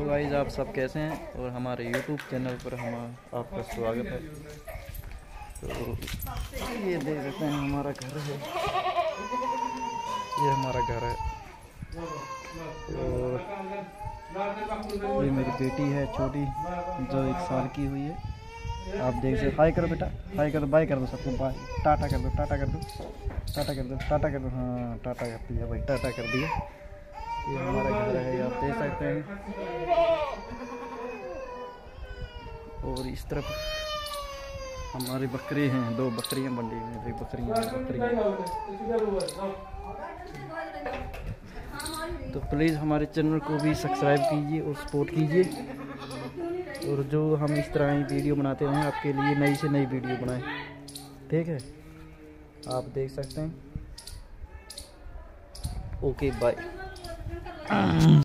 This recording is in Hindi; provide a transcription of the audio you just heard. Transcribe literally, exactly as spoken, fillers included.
गाइस, आप सब कैसे हैं? और हमारे यूट्यूब चैनल पर हम आपका स्वागत है। तो ये देख सकते हैं हमारा घर है, ये हमारा घर है। और ये मेरी बेटी है छोटी, जो एक साल की हुई है। आप देख सकते, हाय करो बेटा, हाय करो, बाय कर दो सबको, बाय, टाटा कर दो, टाटा कर दो, टाटा कर दो, टाटा कर दो। हाँ, टाटा कर दिया भाई, टाटा कर दिया। ये हमारा घर है, आप देख सकते हैं। और इस तरफ हमारे बकरे हैं, दो बकरियां बंधी हुई, बकरियां बकरियां तो प्लीज़ हमारे चैनल को भी सब्सक्राइब कीजिए और सपोर्ट कीजिए। और जो हम इस तरह ही वीडियो बनाते हैं आपके लिए, नई से नई वीडियो बनाएं, ठीक है? आप देख सकते हैं। Okay, bye.